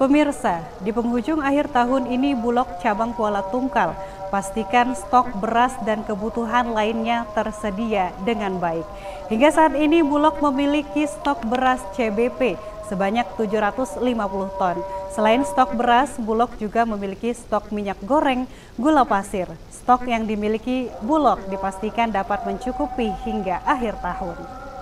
Pemirsa, di penghujung akhir tahun ini Bulog cabang Kuala Tungkal pastikan stok beras dan kebutuhan lainnya tersedia dengan baik. Hingga saat ini Bulog memiliki stok beras CBP sebanyak 750 ton. Selain stok beras, Bulog juga memiliki stok minyak goreng, gula pasir. Stok yang dimiliki Bulog dipastikan dapat mencukupi hingga akhir tahun.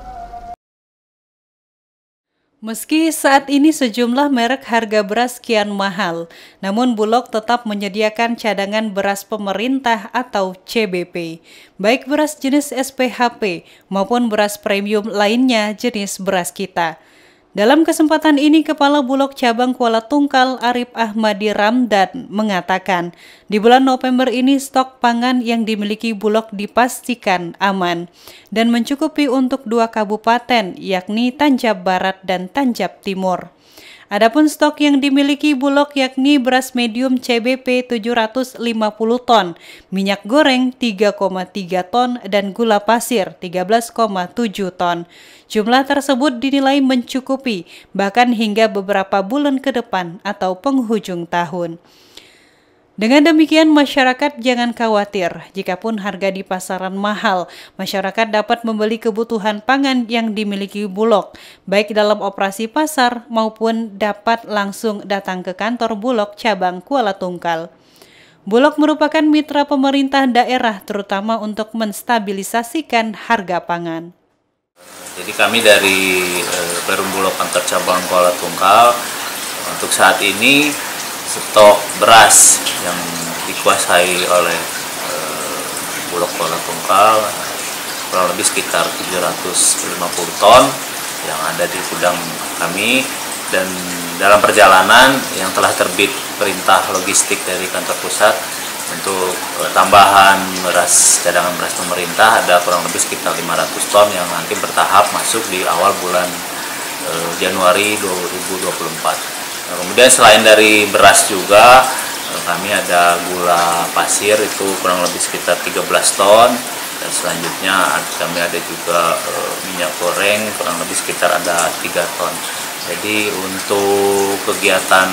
Meski saat ini sejumlah merek harga beras kian mahal, namun Bulog tetap menyediakan cadangan beras pemerintah atau CBP, baik beras jenis SPHP maupun beras premium lainnya jenis beras kita. Dalam kesempatan ini, Kepala Bulog Cabang Kuala Tungkal Arif Ahmadi Ramdan mengatakan, di bulan November ini stok pangan yang dimiliki Bulog dipastikan aman dan mencukupi untuk 2 kabupaten, yakni Tanjab Barat dan Tanjab Timur. Adapun stok yang dimiliki Bulog yakni beras medium CBP 750 ton, minyak goreng 3,3 ton, dan gula pasir 13,7 ton. Jumlah tersebut dinilai mencukupi bahkan hingga beberapa bulan ke depan atau penghujung tahun. Dengan demikian, masyarakat jangan khawatir. Jikapun harga di pasaran mahal, masyarakat dapat membeli kebutuhan pangan yang dimiliki Bulog, baik dalam operasi pasar maupun dapat langsung datang ke kantor Bulog cabang Kuala Tungkal. Bulog merupakan mitra pemerintah daerah terutama untuk menstabilisasikan harga pangan. Jadi kami dari Perum Bulog kantor cabang Kuala Tungkal untuk saat ini stok beras yang dikuasai oleh Bulog Kuala Tungkal kurang lebih sekitar 750 ton yang ada di gudang kami, dan dalam perjalanan yang telah terbit perintah logistik dari kantor pusat untuk tambahan beras, cadangan beras pemerintah ada kurang lebih sekitar 500 ton yang nanti bertahap masuk di awal bulan Januari 2024. Nah, kemudian selain dari beras juga kami ada gula pasir itu kurang lebih sekitar 13 ton, dan selanjutnya kami ada juga minyak goreng kurang lebih sekitar ada 3 ton. Jadi untuk kegiatan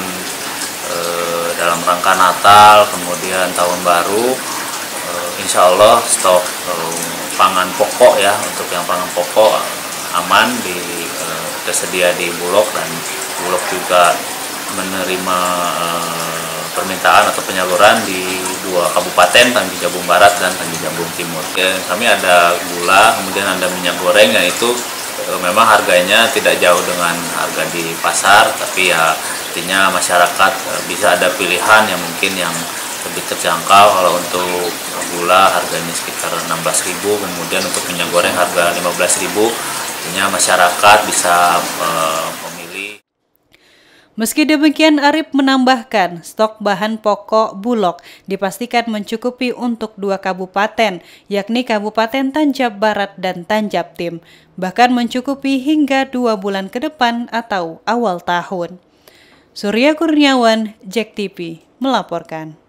dalam rangka Natal kemudian Tahun Baru, insya Allah stok pangan pokok ya, untuk yang pangan pokok aman tersedia di Bulog, dan Bulog juga menerima permintaan atau penyaluran di 2 kabupaten, Tanjung Jabung Barat dan Tanjung Jabung Timur. Kami ada gula, kemudian ada minyak goreng, yaitu memang harganya tidak jauh dengan harga di pasar, tapi ya artinya masyarakat bisa ada pilihan yang mungkin yang lebih terjangkau. Kalau untuk gula harganya sekitar 16.000, kemudian untuk minyak goreng harga 15.000, artinya masyarakat bisa memilih. Meski demikian, Arif menambahkan stok bahan pokok Bulog dipastikan mencukupi untuk 2 kabupaten, yakni Kabupaten Tanjab Barat dan Tanjab Tim, bahkan mencukupi hingga 2 bulan ke depan atau awal tahun. Surya Kurniawan, JEK TV, melaporkan.